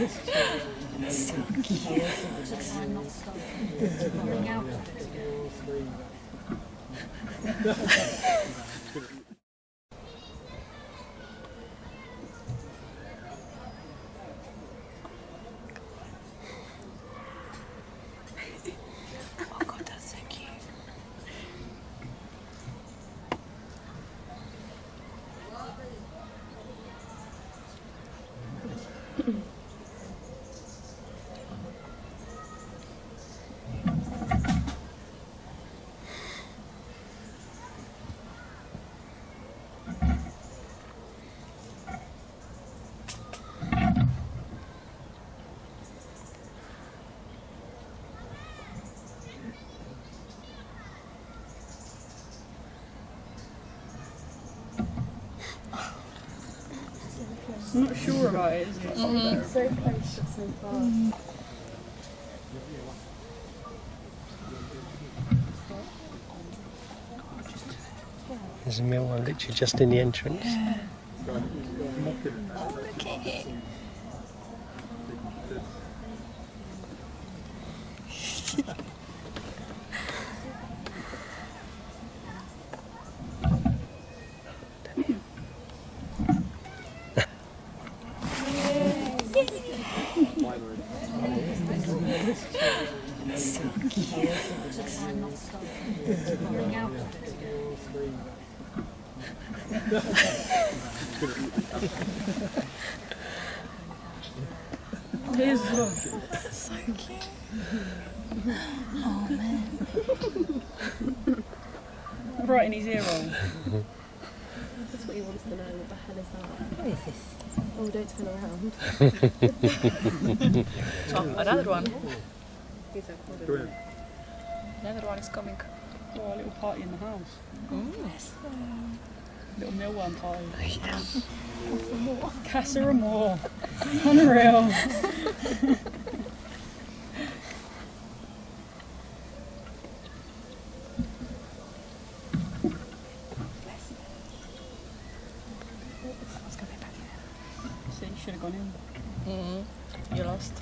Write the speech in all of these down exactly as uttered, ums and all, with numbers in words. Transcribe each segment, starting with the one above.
So cute. Oh God, that's so cute. I'm not sure about it, is it? Mm-hmm. So close but so far. Mm. There's a mill one literally just in the entrance. Yeah. Oh, look at it. So cute. Here's look. So cute. Oh man. Right in his ear roll. That's what he wants to know. What the hell is that? What is this? Oh, don't turn around. Oh, another one. He's a quarter. Another one is coming. Oh, a little party in the house. Mm. Yes. Little millworm party. Yes. Casa Amor. Unreal. See, you should have gone in. Mm-hmm. You lost.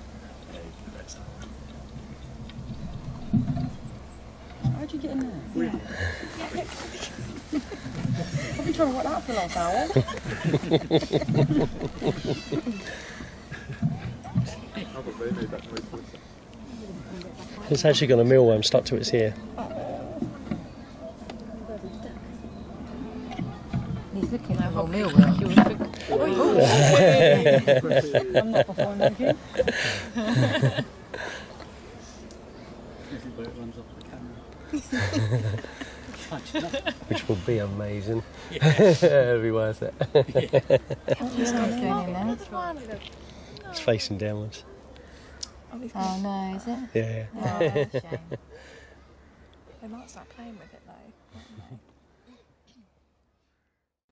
How'd you get in there? Yeah. I've been trying to work that out for the last hour. It's actually got a mealworm stuck to its ear. He's looking like a whole mealworm. I'm not performing, thank you. Which will be amazing. It'll be worth it. It's facing downwards. Oh no, is it? Yeah, yeah. Oh, that's a shame. They might start playing with it though.